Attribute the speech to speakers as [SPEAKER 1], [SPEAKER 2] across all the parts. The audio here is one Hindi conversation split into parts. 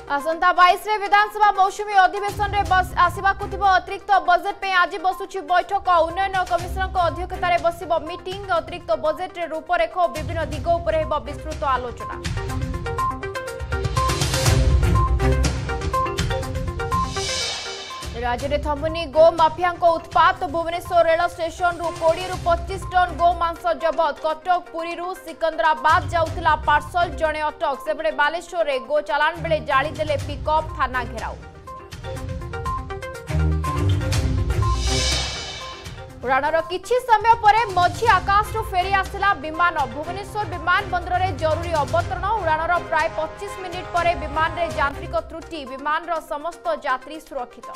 [SPEAKER 1] आसंता 22 रे विधानसभा मौसुमी अधिवेशन रे आसिबाकु थिबो अतिरिक्त बजेट पे आज बसुछि बैठक। उन्नयन कमिशनर को अध्यक्षता रे बसिबो मीटिंग। अतिरिक्त बजेट रे रूपरेख और विभिन्न दिग उपरे हेबो विस्तृत आलोचना। राज्य में थमुनी गो माफिया उत्पात। भुवनेश्वर रेल स्टेशन रु 20 रु 25 टन गो मांस जबत। कटक पुरी रु सिकंदराबाद जाउथिला पार्सल जणे अटक। सेबडे बालेश्वर रे गो चालान बेले जाली देले पिकअप थाना घेराव। उड़ाणर किछि समय पर मझी आकाश फेरी आसिला विमान। भुवनेश्वर विमान बंदर रे जरूरी अवतरण। उड़ाणर प्राय 25 मिनिट पर विमान रे यांत्रिक त्रुटि। विमान रो समस्त यात्री सुरक्षित।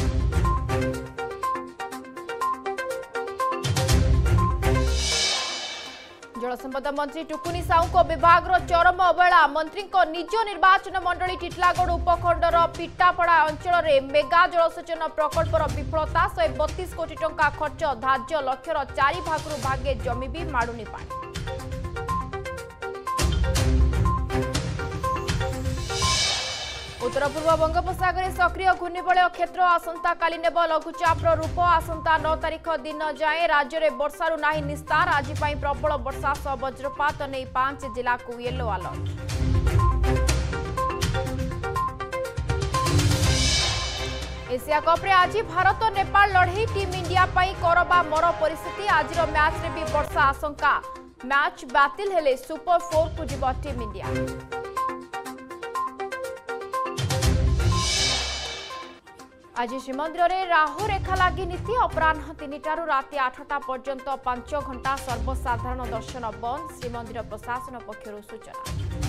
[SPEAKER 1] जलसंपद मंत्री टुकुनी साहू को विभाग चरम अवहेला। मंत्री निज निर्वाचन मंडली टिटलागढ़ उपखंडर पिटापड़ा अंचल में मेगा जलसेचन प्रकल्पर विफलता। 132 कोटी टंका खर्च। धार्य लक्ष्यर 4 भागरू भागे जमी भी माड़ुनी पानी। उत्तर पूर्व बंगोपसागर सक्रिय घूर्णिबलय क्षेत्र आसंता काली नेब लघुचाप रूप। आसंता 9 तारिख दिन जाए राज्य में वर्षारू नाही निस्तार। आज प्रबल वर्षा सह वज्रपात नहीं 5 जिला को येलो अलर्ट। एशिया कप रे आज भारत नेपाल लड़ई। टीम इंडिया करबा मर परिस्थिति। आज मैच रे भी वर्षा आशंका। मैच बातिल हेले सुपर 4 को जीव टीम इंडिया। आज श्रीमंदिर में राहु रेखा लगी नीति। अपराह 3टारू राति 8टा पर्यंत 5 घंटा सर्वसाधारण दर्शन बंद। श्रीमंदिर प्रशासन पक्षर सूचना।